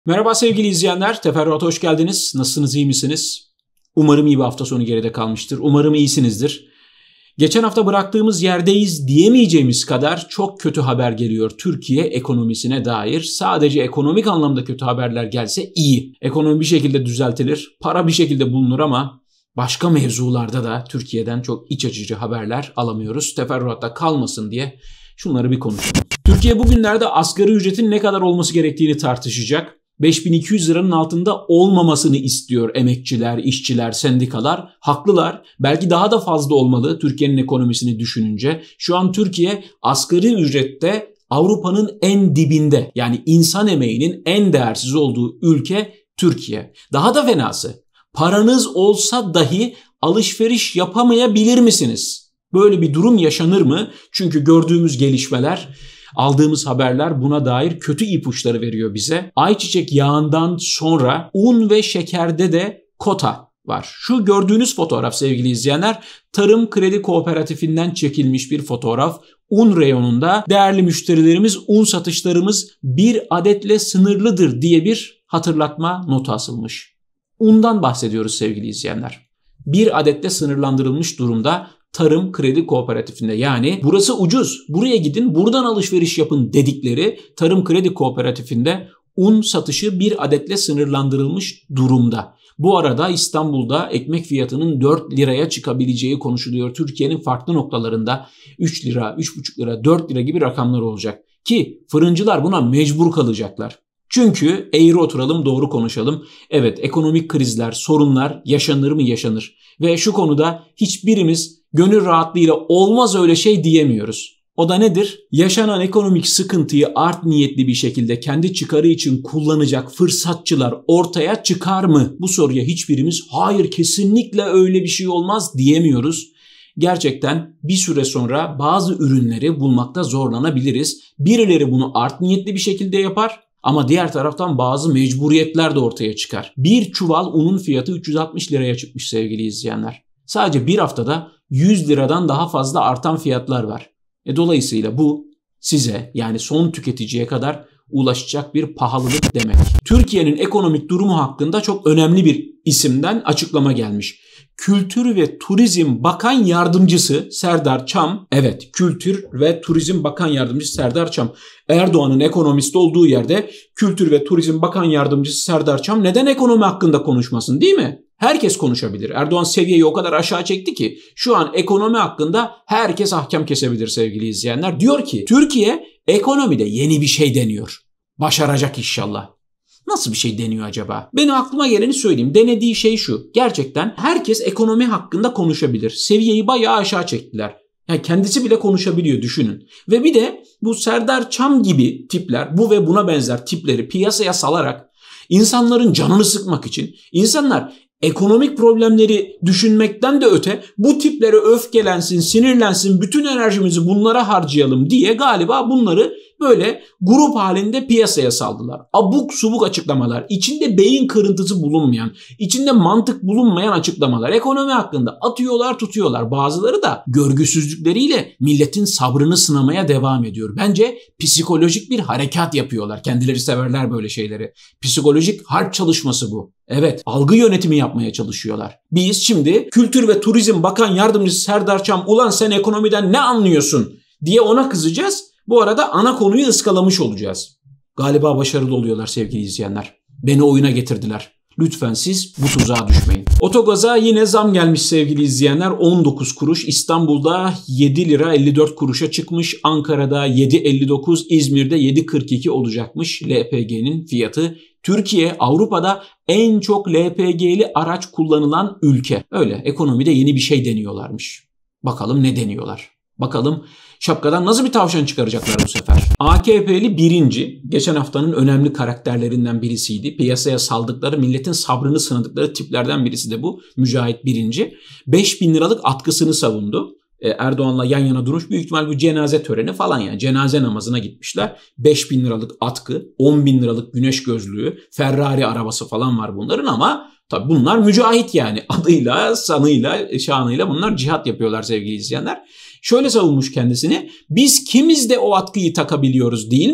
Merhaba sevgili izleyenler, Teferruat'a hoş geldiniz. Nasılsınız, iyi misiniz? Umarım iyi bir hafta sonu geride kalmıştır. Umarım iyisinizdir. Geçen hafta bıraktığımız yerdeyiz diyemeyeceğimiz kadar çok kötü haber geliyor Türkiye ekonomisine dair. Sadece ekonomik anlamda kötü haberler gelse iyi. Ekonomi bir şekilde düzeltilir, para bir şekilde bulunur ama başka mevzularda da Türkiye'den çok iç açıcı haberler alamıyoruz. Teferruatta kalmasın diye şunları bir konuşalım. Türkiye bugünlerde asgari ücretin ne kadar olması gerektiğini tartışacak. 5.200 liranın altında olmamasını istiyor emekçiler, işçiler, sendikalar. Haklılar. Belki daha da fazla olmalı Türkiye'nin ekonomisini düşününce. Şu an Türkiye asgari ücrette Avrupa'nın en dibinde. Yani insan emeğinin en değersiz olduğu ülke Türkiye. Daha da fenası. Paranız olsa dahi alışveriş yapamayabilir misiniz? Böyle bir durum yaşanır mı? Çünkü gördüğümüz gelişmeler, aldığımız haberler buna dair kötü ipuçları veriyor bize. Ayçiçek yağından sonra un ve şekerde de kota var. Şu gördüğünüz fotoğraf sevgili izleyenler, Tarım Kredi Kooperatifinden çekilmiş bir fotoğraf. Un reyonunda değerli müşterilerimiz, un satışlarımız bir adetle sınırlıdır diye bir hatırlatma notu asılmış. Undan bahsediyoruz sevgili izleyenler. Bir adetle sınırlandırılmış durumda Tarım Kredi Kooperatifinde, yani burası ucuz, buraya gidin, buradan alışveriş yapın dedikleri Tarım Kredi Kooperatifinde un satışı bir adetle sınırlandırılmış durumda. Bu arada İstanbul'da ekmek fiyatının 4 liraya çıkabileceği konuşuluyor. Türkiye'nin farklı noktalarında 3 lira, 3,5 lira, 4 lira gibi rakamlar olacak. Ki fırıncılar buna mecbur kalacaklar. Çünkü eğri oturalım, doğru konuşalım. Evet, ekonomik krizler, sorunlar yaşanır mı yaşanır. Ve şu konuda hiçbirimiz gönül rahatlığıyla olmaz öyle şey diyemiyoruz. O da nedir? Yaşanan ekonomik sıkıntıyı art niyetli bir şekilde kendi çıkarı için kullanacak fırsatçılar ortaya çıkar mı? Bu soruya hiçbirimiz hayır kesinlikle öyle bir şey olmaz diyemiyoruz. Gerçekten bir süre sonra bazı ürünleri bulmakta zorlanabiliriz. Birileri bunu art niyetli bir şekilde yapar. Ama diğer taraftan bazı mecburiyetler de ortaya çıkar. Bir çuval unun fiyatı 360 liraya çıkmış sevgili izleyenler. Sadece bir haftada 100 liradan daha fazla artan fiyatlar var. Dolayısıyla bu size, yani son tüketiciye kadar ulaşacak bir pahalılık demek. Türkiye'nin ekonomik durumu hakkında çok önemli bir isimden açıklama gelmiş. Kültür ve Turizm Bakan Yardımcısı Serdar Çam, evet Kültür ve Turizm Bakan Yardımcısı Serdar Çam, Erdoğan'ın ekonomist olduğu yerde Kültür ve Turizm Bakan Yardımcısı Serdar Çam neden ekonomi hakkında konuşmasın, değil mi? Herkes konuşabilir. Erdoğan seviyeyi o kadar aşağı çekti ki şu an ekonomi hakkında herkes ahkam kesebilir sevgili izleyenler. Diyor ki Türkiye ekonomide yeni bir şey deniyor. Başaracak inşallah. Nasıl bir şey deniyor acaba? Benim aklıma geleni söyleyeyim. Denediği şey şu. Gerçekten herkes ekonomi hakkında konuşabilir. Seviyeyi bayağı aşağı çektiler. Yani kendisi bile konuşabiliyor, düşünün. Ve bir de bu Serdar Çam gibi tipler, bu ve buna benzer tipleri piyasaya salarak insanların canını sıkmak için, insanlar ekonomik problemleri düşünmekten de öte bu tiplere öfkelensin, sinirlensin, bütün enerjimizi bunlara harcayalım diye galiba bunları böyle grup halinde piyasaya saldılar. Abuk subuk açıklamalar, içinde beyin kırıntısı bulunmayan, içinde mantık bulunmayan açıklamalar ekonomi hakkında atıyorlar, tutuyorlar. Bazıları da görgüsüzlükleriyle milletin sabrını sınamaya devam ediyor. Bence psikolojik bir harekat yapıyorlar. Kendileri severler böyle şeyleri. Psikolojik harp çalışması bu. Evet, algı yönetimi yapmaya çalışıyorlar. Biz şimdi Kültür ve Turizm Bakan Yardımcısı Serdar Çam, ulan sen ekonomiden ne anlıyorsun diye ona kızacağız. Bu arada ana konuyu ıskalamış olacağız. Galiba başarılı oluyorlar sevgili izleyenler. Beni oyuna getirdiler. Lütfen siz bu tuzağa düşmeyin. Otogaza yine zam gelmiş sevgili izleyenler. 19 kuruş. İstanbul'da 7 lira 54 kuruşa çıkmış. Ankara'da 7.59, İzmir'de 7.42 olacakmış LPG'nin fiyatı. Türkiye Avrupa'da en çok LPG'li araç kullanılan ülke. Öyle ekonomide yeni bir şey deniyorlarmış. Bakalım ne deniyorlar? Bakalım şapkadan nasıl bir tavşan çıkaracaklar bu sefer? AKP'li birinci, geçen haftanın önemli karakterlerinden birisiydi. Piyasaya saldıkları, milletin sabrını sınadıkları tiplerden birisi de bu. Mücahit Birinci. 5.000 liralık atkısını savundu. Erdoğan'la yan yana durmuş, büyük ihtimal bu cenaze töreni falan, yani cenaze namazına gitmişler. 5.000 liralık atkı, 10.000 liralık güneş gözlüğü, Ferrari arabası falan var bunların ama tabii bunlar mücahit, yani adıyla, sanıyla, şanıyla bunlar cihat yapıyorlar sevgili izleyenler. Şöyle savunmuş kendisini: biz kimiz de o atkıyı takabiliyoruz değil mi?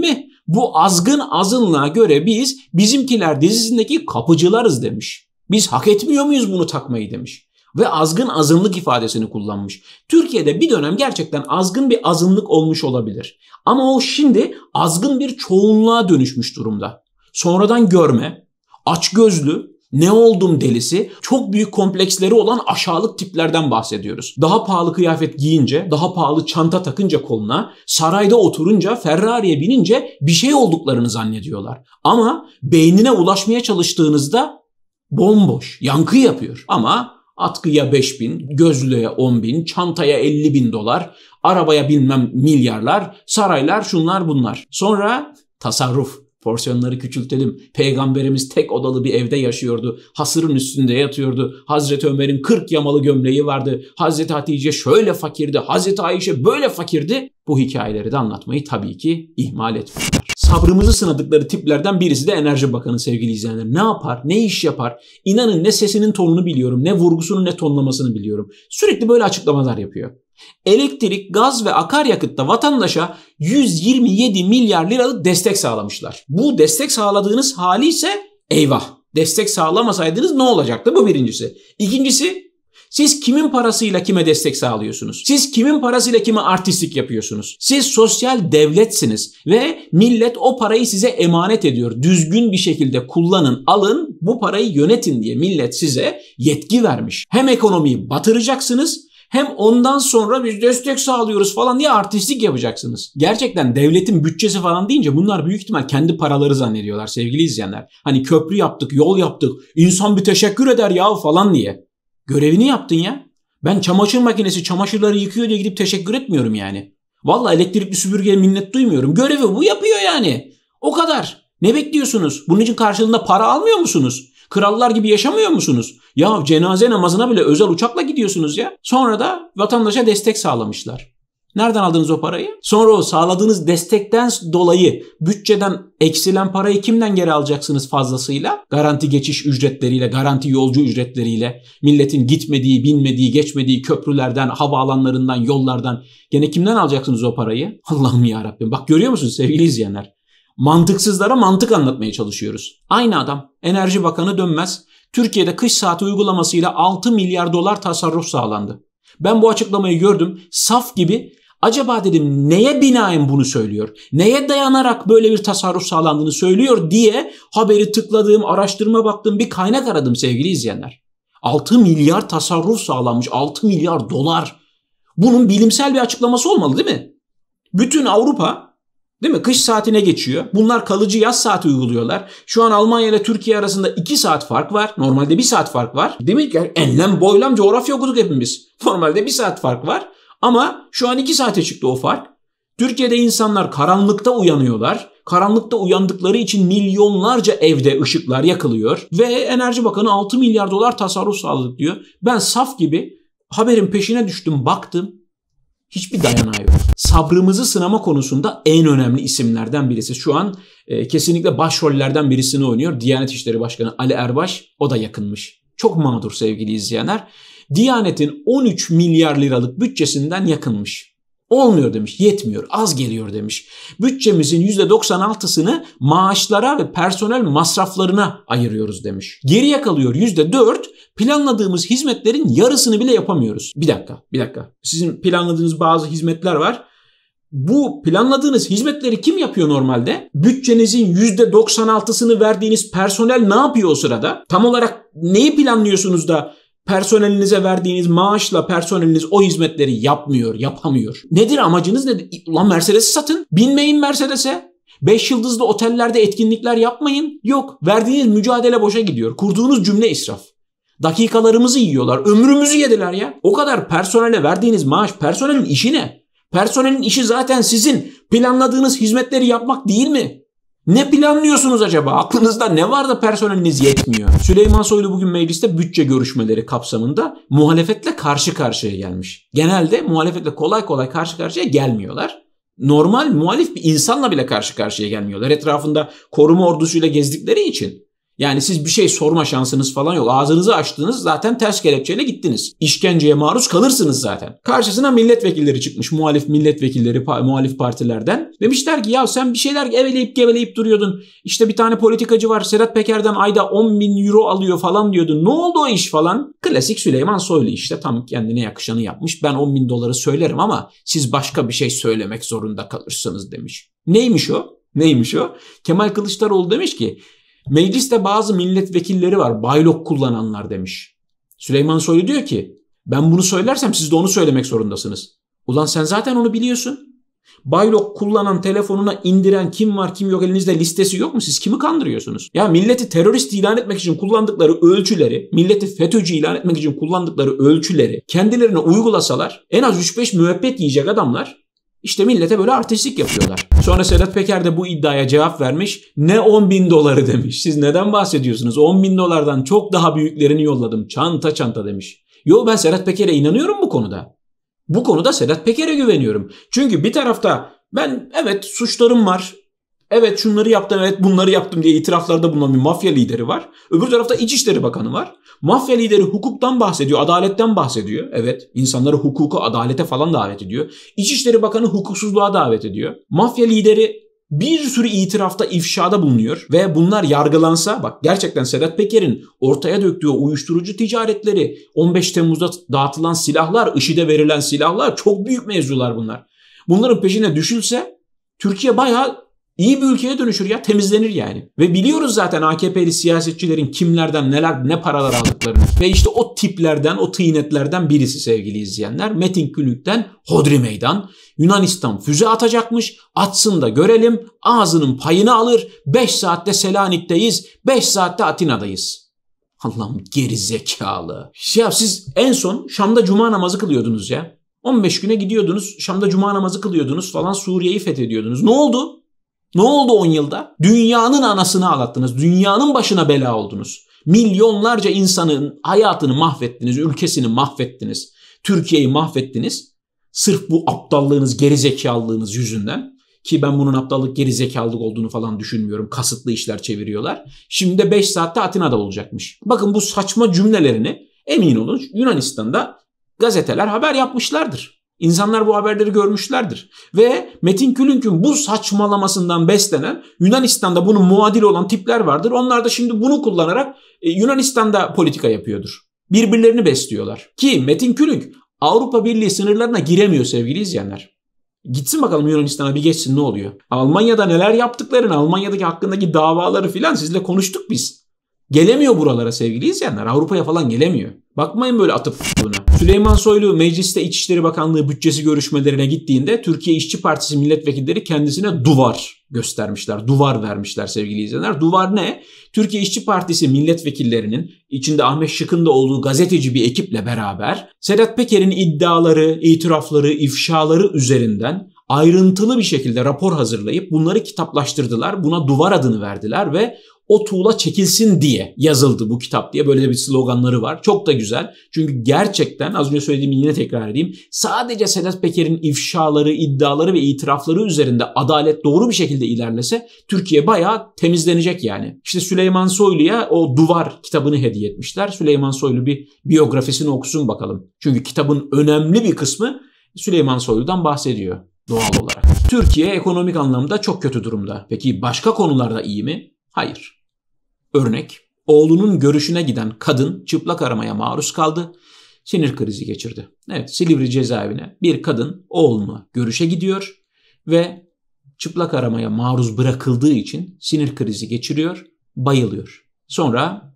Bu azgın azınlığa göre biz Bizimkiler dizisindeki kapıcılarız demiş. Biz hak etmiyor muyuz bunu takmayı demiş. Ve azgın azınlık ifadesini kullanmış. Türkiye'de bir dönem gerçekten azgın bir azınlık olmuş olabilir. Ama o şimdi azgın bir çoğunluğa dönüşmüş durumda. Sonradan görme, açgözlü, ne oldum delisi, çok büyük kompleksleri olan aşağılık tiplerden bahsediyoruz. Daha pahalı kıyafet giyince, daha pahalı çanta takınca koluna, sarayda oturunca, Ferrari'ye binince bir şey olduklarını zannediyorlar. Ama beynine ulaşmaya çalıştığınızda bomboş, yankı yapıyor. Ama atkıya 5.000, gözlüğe 10.000, çantaya 50.000 dolar, arabaya bilmem milyarlar, saraylar, şunlar bunlar. Sonra tasarruf. Porsiyonları küçültelim. Peygamberimiz tek odalı bir evde yaşıyordu. Hasırın üstünde yatıyordu. Hazreti Ömer'in 40 yamalı gömleği vardı. Hazreti Hatice şöyle fakirdi. Hazreti Ayşe böyle fakirdi. Bu hikayeleri de anlatmayı tabii ki ihmal etmiyorlar. Sabrımızı sınadıkları tiplerden birisi de Enerji Bakanı sevgili izleyenler. Ne yapar? Ne iş yapar? İnanın ne sesinin tonunu biliyorum, ne vurgusunu, ne tonlamasını biliyorum. Sürekli böyle açıklamalar yapıyor. Elektrik, gaz ve akaryakıtta vatandaşa 127 milyar liralık destek sağlamışlar. Bu destek sağladığınız hali ise eyvah. Destek sağlamasaydınız ne olacaktı? Bu birincisi. İkincisi, siz kimin parasıyla kime destek sağlıyorsunuz? Siz kimin parasıyla kime artistlik yapıyorsunuz? Siz sosyal devletsiniz ve millet o parayı size emanet ediyor. Düzgün bir şekilde kullanın, alın, bu parayı yönetin diye millet size yetki vermiş. Hem ekonomiyi batıracaksınız, hem ondan sonra biz destek sağlıyoruz falan diye artistlik yapacaksınız. Gerçekten devletin bütçesi falan deyince bunlar büyük ihtimal kendi paraları zannediyorlar sevgili izleyenler. Hani köprü yaptık, yol yaptık, insan bir teşekkür eder ya falan diye. Görevini yaptın ya. Ben çamaşır makinesi çamaşırları yıkıyor diye gidip teşekkür etmiyorum yani. Vallahi elektrikli süpürgeye minnet duymuyorum. Görevi bu yapıyor yani. O kadar. Ne bekliyorsunuz? Bunun için karşılığında para almıyor musunuz? Krallar gibi yaşamıyor musunuz? Ya cenaze namazına bile özel uçakla gidiyorsunuz ya. Sonra da vatandaşa destek sağlamışlar. Nereden aldınız o parayı? Sonra o sağladığınız destekten dolayı bütçeden eksilen parayı kimden geri alacaksınız fazlasıyla? Garanti geçiş ücretleriyle, garanti yolcu ücretleriyle, milletin gitmediği, binmediği, geçmediği köprülerden, havaalanlarından, yollardan gene kimden alacaksınız o parayı? Allah'ım yarabbim. Bak görüyor musunuz sevgili izleyenler? Mantıksızlara mantık anlatmaya çalışıyoruz. Aynı adam, Enerji Bakanı Dönmez, Türkiye'de kış saati uygulamasıyla 6 milyar dolar tasarruf sağlandı. Ben bu açıklamayı gördüm. Saf gibi acaba dedim neye binaen bunu söylüyor? Neye dayanarak böyle bir tasarruf sağlandığını söylüyor diye haberi tıkladığım, araştırma baktığım bir kaynak aradım sevgili izleyenler. 6 milyar tasarruf sağlanmış. 6 milyar dolar. Bunun bilimsel bir açıklaması olmalı değil mi? Bütün Avrupa değil mi? Kış saatine geçiyor. Bunlar kalıcı yaz saati uyguluyorlar. Şu an Almanya ile Türkiye arasında 2 saat fark var. Normalde 1 saat fark var. Değil mi? Yani enlem boylam coğrafya okuduk hepimiz. Normalde 1 saat fark var. Ama şu an 2 saate çıktı o fark. Türkiye'de insanlar karanlıkta uyanıyorlar. Karanlıkta uyandıkları için milyonlarca evde ışıklar yakılıyor. Ve Enerji Bakanı 6 milyar dolar tasarruf sağladık diyor. Ben saf gibi haberin peşine düştüm, baktım. Hiçbir dayanağı yok. Sabrımızı sınama konusunda en önemli isimlerden birisi. Şu an kesinlikle başrollerden birisini oynuyor. Diyanet İşleri Başkanı Ali Erbaş, o da yakınmış. Çok mağdur sevgili izleyenler. Diyanet'in 13 milyar liralık bütçesinden yakınmış. Olmuyor demiş, yetmiyor, az geliyor demiş. Bütçemizin %96'sını maaşlara ve personel masraflarına ayırıyoruz demiş. Geriye kalıyor %4, planladığımız hizmetlerin yarısını bile yapamıyoruz. Bir dakika. Sizin planladığınız bazı hizmetler var. Bu planladığınız hizmetleri kim yapıyor normalde? Bütçenizin %96'sını verdiğiniz personel ne yapıyor o sırada? Tam olarak neyi planlıyorsunuz da personelinize verdiğiniz maaşla personeliniz o hizmetleri yapamıyor. Nedir amacınız nedir? Ulan Mercedes'i satın. Binmeyin Mercedes'e. 5 yıldızlı otellerde etkinlikler yapmayın. Yok. Verdiğiniz mücadele boşa gidiyor. Kurduğunuz cümle israf. Dakikalarımızı yiyorlar. Ömrümüzü yediler ya. O kadar personele verdiğiniz maaş, personelin işi ne? Personelin işi zaten sizin planladığınız hizmetleri yapmak değil mi? Ne planlıyorsunuz acaba? Aklınızda ne var da personeliniz yetmiyor? Süleyman Soylu bugün mecliste bütçe görüşmeleri kapsamında muhalefetle karşı karşıya gelmiş. Genelde muhalefetle kolay kolay karşı karşıya gelmiyorlar. Normal muhalif bir insanla bile karşı karşıya gelmiyorlar. Etrafında koruma ordusuyla gezdikleri için. Yani siz bir şey sorma şansınız falan yok. Ağzınızı açtınız zaten ters kelepçeyle gittiniz. İşkenceye maruz kalırsınız zaten. Karşısına milletvekilleri çıkmış. Muhalif milletvekilleri, muhalif partilerden. Demişler ki ya sen bir şeyler geveleyip duruyordun. İşte bir tane politikacı var. Sedat Peker'den ayda 10.000 euro alıyor falan diyordun. Ne oldu o iş falan? Klasik Süleyman Soylu işte. Tam kendine yakışanı yapmış. Ben 10.000 doları söylerim ama siz başka bir şey söylemek zorunda kalırsınız demiş. Neymiş o? Kemal Kılıçdaroğlu demiş ki mecliste bazı milletvekilleri var baylok kullananlar demiş. Süleyman Soylu diyor ki ben bunu söylersem siz de onu söylemek zorundasınız. Ulan sen zaten onu biliyorsun. Baylok kullanan, telefonuna indiren kim var kim yok elinizde listesi yok mu? Siz kimi kandırıyorsunuz? Ya milleti terörist ilan etmek için kullandıkları ölçüleri, milleti FETÖ'cü ilan etmek için kullandıkları ölçüleri kendilerine uygulasalar en az 3-5 müebbet yiyecek adamlar İşte millete böyle artistlik yapıyorlar. Sonra Sedat Peker de bu iddiaya cevap vermiş. Ne 10.000 doları demiş. Siz neden bahsediyorsunuz? 10.000 dolardan çok daha büyüklerini yolladım. Çanta çanta demiş. Yo ben Sedat Peker'e inanıyorum bu konuda. Bu konuda Sedat Peker'e güveniyorum. Çünkü bir tarafta ben evet suçlarım var. Evet şunları yaptım, evet bunları yaptım diye itiraflarda bulunan bir mafya lideri var. Öbür tarafta İçişleri Bakanı var. Mafya lideri hukuktan bahsediyor, adaletten bahsediyor. Evet, insanları hukuka, adalete falan davet ediyor. İçişleri Bakanı hukuksuzluğa davet ediyor. Mafya lideri bir sürü itirafta, ifşada bulunuyor ve bunlar yargılansa, bak gerçekten Sedat Peker'in ortaya döktüğü uyuşturucu ticaretleri, 15 Temmuz'da dağıtılan silahlar, IŞİD'e verilen silahlar, çok büyük mevzular bunlar. Bunların peşine düşülse Türkiye bayağı İyi bir ülkeye dönüşür ya, temizlenir yani. Ve biliyoruz zaten AKP'li siyasetçilerin kimlerden ne paralar aldıklarını. Ve işte o tiplerden, o tıynetlerden birisi sevgili izleyenler. Metin Külük'ten hodri meydan. Yunanistan füze atacakmış. Atsın da görelim. Ağzının payını alır. 5 saatte Selanik'teyiz. 5 saatte Atina'dayız. Allah'ım geri zekalı. Ya siz en son Şam'da cuma namazı kılıyordunuz ya. 15 güne gidiyordunuz. Şam'da cuma namazı kılıyordunuz falan. Suriye'yi fethediyordunuz. Ne oldu? Ne oldu 10 yılda? Dünyanın anasını ağlattınız. Dünyanın başına bela oldunuz. Milyonlarca insanın hayatını mahvettiniz. Ülkesini mahvettiniz. Türkiye'yi mahvettiniz. Sırf bu aptallığınız, gerizekalılığınız yüzünden. Ki ben bunun aptallık, gerizekalılık olduğunu falan düşünmüyorum. Kasıtlı işler çeviriyorlar. Şimdi de 5 saatte Atina'da olacakmış. Bakın bu saçma cümlelerini emin olun Yunanistan'da gazeteler haber yapmışlardır. İnsanlar bu haberleri görmüşlerdir. Ve Metin Külünk'ün bu saçmalamasından beslenen Yunanistan'da bunun muadili olan tipler vardır. Onlar da şimdi bunu kullanarak Yunanistan'da politika yapıyordur. Birbirlerini besliyorlar. Ki Metin Külünk Avrupa Birliği sınırlarına giremiyor sevgili izleyenler. Gitsin bakalım Yunanistan'a bir geçsin ne oluyor. Almanya'da neler yaptıklarını, Almanya'daki hakkındaki davaları filan sizle konuştuk biz. Gelemiyor buralara sevgili izleyenler. Avrupa'ya falan gelemiyor. Bakmayın böyle atıp tuttuğuna. Süleyman Soylu mecliste İçişleri Bakanlığı bütçesi görüşmelerine gittiğinde Türkiye İşçi Partisi milletvekilleri kendisine duvar göstermişler. Duvar vermişler sevgili izleyenler. Duvar ne? Türkiye İşçi Partisi milletvekillerinin içinde Ahmet Şık'ın da olduğu gazeteci bir ekiple beraber Sedat Peker'in iddiaları, itirafları, ifşaları üzerinden ayrıntılı bir şekilde rapor hazırlayıp bunları kitaplaştırdılar. Buna duvar adını verdiler ve o tuğla çekilsin diye yazıldı bu kitap diye böyle bir sloganları var. Çok da güzel. Çünkü gerçekten az önce söylediğimi yine tekrar edeyim. Sadece Sedat Peker'in ifşaları, iddiaları ve itirafları üzerinde adalet doğru bir şekilde ilerlese Türkiye bayağı temizlenecek yani. İşte Süleyman Soylu'ya o Duvar kitabını hediye etmişler. Süleyman Soylu bir biyografisini okusun bakalım. Çünkü kitabın önemli bir kısmı Süleyman Soylu'dan bahsediyor doğal olarak. Türkiye ekonomik anlamda çok kötü durumda. Peki başka konularda iyi mi? Hayır. Örnek, oğlunun görüşüne giden kadın çıplak aramaya maruz kaldı, sinir krizi geçirdi. Evet, Silivri cezaevine bir kadın oğluna görüşe gidiyor ve çıplak aramaya maruz bırakıldığı için sinir krizi geçiriyor, bayılıyor. Sonra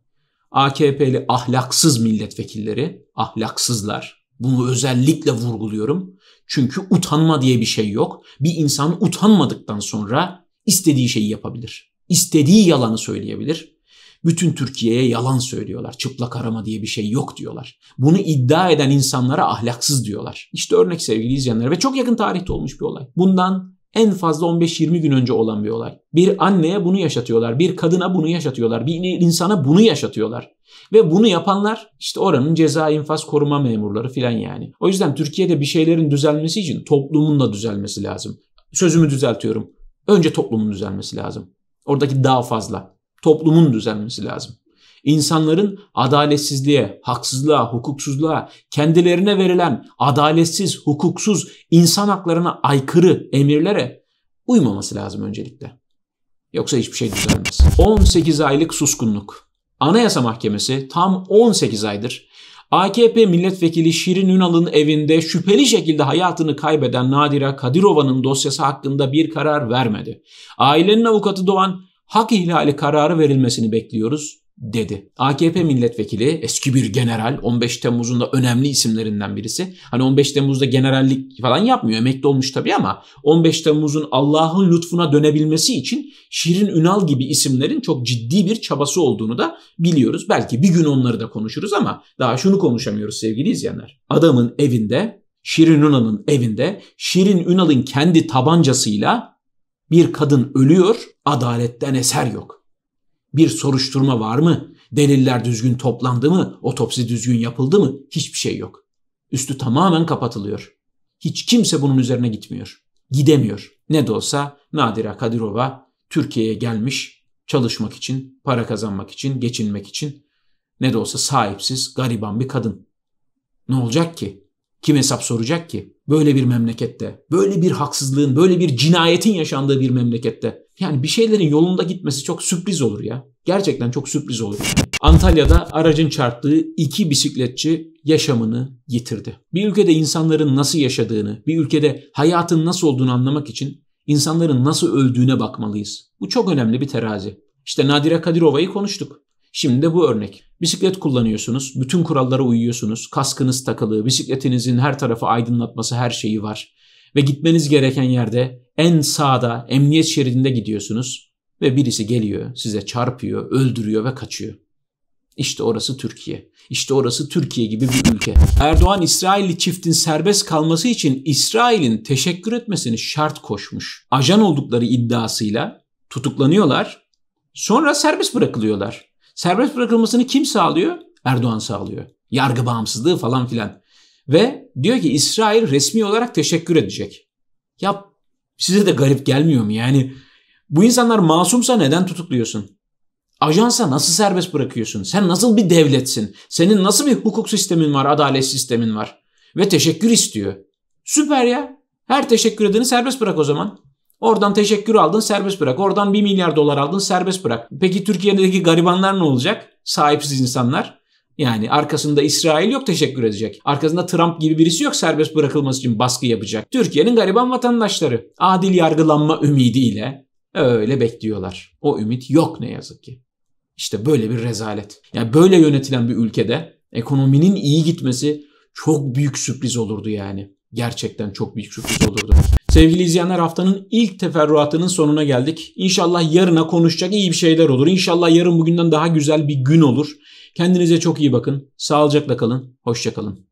AKP'li ahlaksız milletvekilleri, ahlaksızlar, bunu özellikle vurguluyorum. Çünkü utanma diye bir şey yok. Bir insan utanmadıktan sonra istediği şeyi yapabilir. İstediği yalanı söyleyebilir. Bütün Türkiye'ye yalan söylüyorlar. Çıplak arama diye bir şey yok diyorlar. Bunu iddia eden insanlara ahlaksız diyorlar. İşte örnek sevgili izleyenler ve çok yakın tarihte olmuş bir olay. Bundan en fazla 15-20 gün önce olan bir olay. Bir anneye bunu yaşatıyorlar. Bir kadına bunu yaşatıyorlar. Bir insana bunu yaşatıyorlar. Ve bunu yapanlar işte oranın ceza infaz koruma memurları filan yani. O yüzden Türkiye'de bir şeylerin düzelmesi için toplumun da düzelmesi lazım. Sözümü düzeltiyorum. Önce toplumun düzelmesi lazım. Oradaki daha fazla. Toplumun düzelmesi lazım. İnsanların adaletsizliğe, haksızlığa, hukuksuzluğa, kendilerine verilen adaletsiz, hukuksuz, insan haklarına aykırı emirlere uymaması lazım öncelikle. Yoksa hiçbir şey düzelmez. 18 aylık suskunluk. Anayasa Mahkemesi tam 18 aydır AKP milletvekili Şirin Ünal'ın evinde şüpheli şekilde hayatını kaybeden Nadire Kadirova'nın dosyası hakkında bir karar vermedi. Ailenin avukatı Doğan, hak ihlali kararı verilmesini bekliyoruz dedi. AKP milletvekili, eski bir general, 15 Temmuz'un da önemli isimlerinden birisi. Hani 15 Temmuz'da generallik falan yapmıyor, emekli olmuş tabii, ama 15 Temmuz'un Allah'ın lütfuna dönebilmesi için Şirin Ünal gibi isimlerin çok ciddi bir çabası olduğunu da biliyoruz. Belki bir gün onları da konuşuruz ama daha şunu konuşamıyoruz sevgili izleyenler. Adamın evinde, Şirin Ünal'ın evinde, Şirin Ünal'ın kendi tabancasıyla bir kadın ölüyor, adaletten eser yok. Bir soruşturma var mı? Deliller düzgün toplandı mı? Otopsi düzgün yapıldı mı? Hiçbir şey yok. Üstü tamamen kapatılıyor. Hiç kimse bunun üzerine gitmiyor. Gidemiyor. Ne de olsa Nadire Kadirova Türkiye'ye gelmiş çalışmak için, para kazanmak için, geçinmek için. Ne de olsa sahipsiz, gariban bir kadın. Ne olacak ki? Kim hesap soracak ki? Böyle bir memlekette, böyle bir haksızlığın, böyle bir cinayetin yaşandığı bir memlekette. Yani bir şeylerin yolunda gitmesi çok sürpriz olur ya. Gerçekten çok sürpriz olur. Antalya'da aracın çarptığı 2 bisikletçi yaşamını yitirdi. Bir ülkede insanların nasıl yaşadığını, bir ülkede hayatın nasıl olduğunu anlamak için insanların nasıl öldüğüne bakmalıyız. Bu çok önemli bir terazi. İşte Nadire Kadirova'yı konuştuk. Şimdi de bu örnek. Bisiklet kullanıyorsunuz, bütün kurallara uyuyorsunuz, kaskınız takılı, bisikletinizin her tarafı aydınlatması, her şeyi var. Ve gitmeniz gereken yerde en sağda, emniyet şeridinde gidiyorsunuz ve birisi geliyor, size çarpıyor, öldürüyor ve kaçıyor. İşte orası Türkiye. İşte orası Türkiye gibi bir ülke. Erdoğan, İsrailli çiftin serbest kalması için İsrail'in teşekkür etmesini şart koşmuş. Ajan oldukları iddiasıyla tutuklanıyorlar, sonra serbest bırakılıyorlar. Serbest bırakılmasını kim sağlıyor? Erdoğan sağlıyor. Yargı bağımsızlığı falan filan. Ve diyor ki İsrail resmi olarak teşekkür edecek. Ya size de garip gelmiyor mu? Yani bu insanlar masumsa neden tutukluyorsun? Ajansa nasıl serbest bırakıyorsun? Sen nasıl bir devletsin? Senin nasıl bir hukuk sistemin var, adalet sistemin var? Ve teşekkür istiyor. Süper ya. Her teşekkür edeni serbest bırak o zaman. Oradan teşekkür aldın, serbest bırak. Oradan 1 milyar dolar aldın, serbest bırak. Peki Türkiye'deki garibanlar ne olacak? Sahipsiz insanlar. Yani arkasında İsrail yok teşekkür edecek. Arkasında Trump gibi birisi yok serbest bırakılması için baskı yapacak. Türkiye'nin gariban vatandaşları adil yargılanma ümidiyle öyle bekliyorlar. O ümit yok ne yazık ki. İşte böyle bir rezalet. Yani böyle yönetilen bir ülkede ekonominin iyi gitmesi çok büyük sürpriz olurdu yani. Gerçekten çok büyük sürpriz olurdu. Sevgili izleyenler, haftanın ilk teferruatının sonuna geldik. İnşallah yarına konuşacak iyi bir şeyler olur. İnşallah yarın bugünden daha güzel bir gün olur. Kendinize çok iyi bakın. Sağlıcakla kalın. Hoşça kalın.